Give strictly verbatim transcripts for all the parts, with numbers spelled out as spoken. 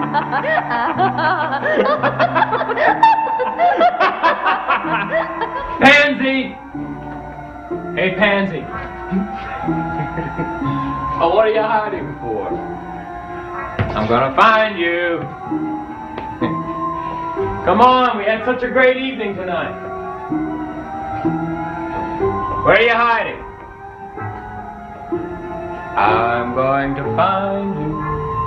Pansy! Hey, Pansy. Oh, what are you hiding for? I'm gonna find you. Come on, we had such a great evening tonight. Where are you hiding? I'm going to find you.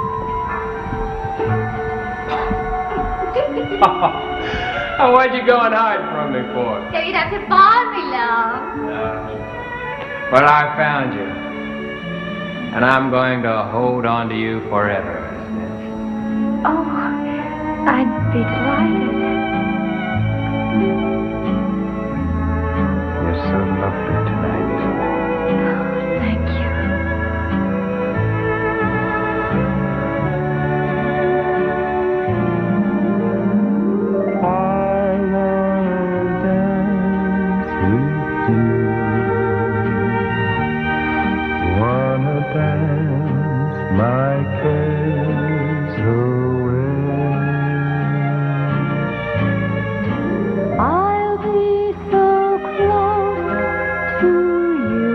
Oh, why'd you go and hide from me for? So you'd have to find me, love. No. Well, I found you. And I'm going to hold on to you forever. Oh, I'd be delighted. You're so lovely tonight. Thank you. I wanna dance with you. Wanna dance my cares away. I'll be so close to you.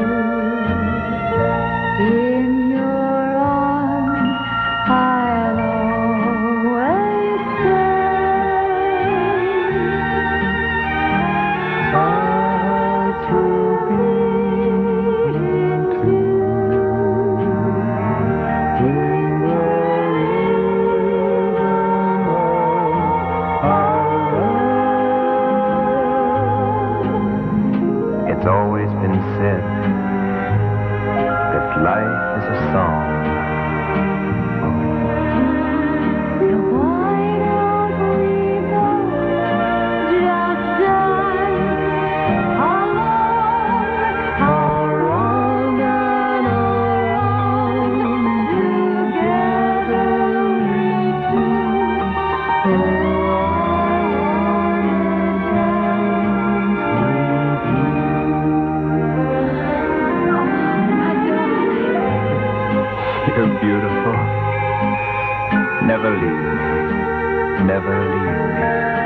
In your arms, I'll always stay. Hearts will beat too. In the rhythm of our love. It's always been said that life is a song. So why don't we both just dance along, around and around together we two. Oh, I You're beautiful. Never leave me. Never leave me.